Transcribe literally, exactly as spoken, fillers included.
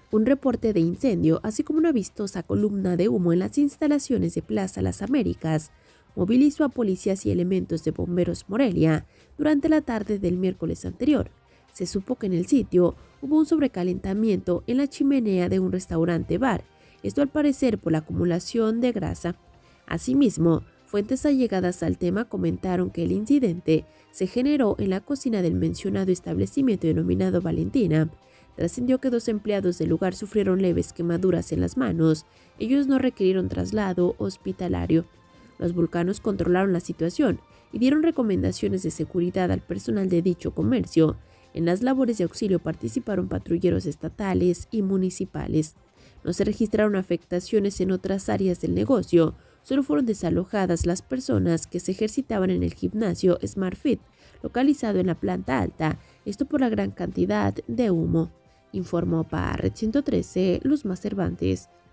Un reporte de incendio, así como una vistosa columna de humo en las instalaciones de Plaza Las Américas, movilizó a policías y elementos de Bomberos Morelia durante la tarde del miércoles anterior. Se supo que en el sitio hubo un sobrecalentamiento en la chimenea de un restaurante-bar, esto al parecer por la acumulación de grasa. Asimismo, fuentes allegadas al tema comentaron que el incidente se generó en la cocina del mencionado establecimiento denominado Valentina. Trascendió que dos empleados del lugar sufrieron leves quemaduras en las manos. Ellos no requirieron traslado hospitalario. Los vulcanos controlaron la situación y dieron recomendaciones de seguridad al personal de dicho comercio. En las labores de auxilio participaron patrulleros estatales y municipales. No se registraron afectaciones en otras áreas del negocio, solo fueron desalojadas las personas que se ejercitaban en el gimnasio SmartFit, localizado en la planta alta, esto por la gran cantidad de humo. Informó para Red ciento trece, Luzma Cervantes.